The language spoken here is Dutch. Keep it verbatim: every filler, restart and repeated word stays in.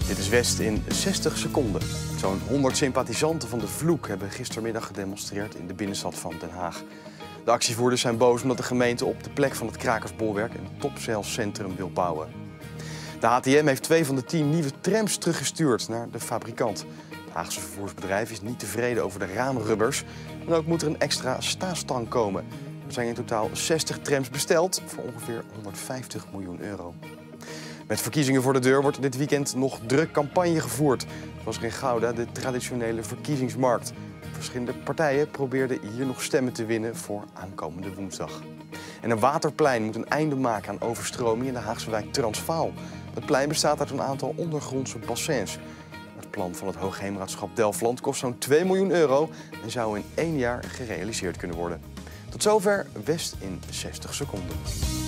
Dit is West in zestig seconden. Zo'n honderd sympathisanten van de Vloek hebben gistermiddag gedemonstreerd in de binnenstad van Den Haag. De actievoerders zijn boos omdat de gemeente op de plek van het krakersbolwerk een topzeilcentrum wil bouwen. De H T M heeft twee van de tien nieuwe trams teruggestuurd naar de fabrikant. Het Haagse vervoersbedrijf is niet tevreden over de raamrubbers. En ook moet er een extra staastang komen. Er zijn in totaal zestig trams besteld voor ongeveer honderdvijftig miljoen euro. Met verkiezingen voor de deur wordt dit weekend nog druk campagne gevoerd. Zoals er in Gouda de traditionele verkiezingsmarkt. Verschillende partijen probeerden hier nog stemmen te winnen voor aankomende woensdag. En een waterplein moet een einde maken aan overstroming in de Haagse wijk Transvaal. Het plein bestaat uit een aantal ondergrondse bassins. Het plan van het Hoogheemraadschap Delfland kost zo'n twee miljoen euro en zou in één jaar gerealiseerd kunnen worden. Tot zover West in zestig seconden.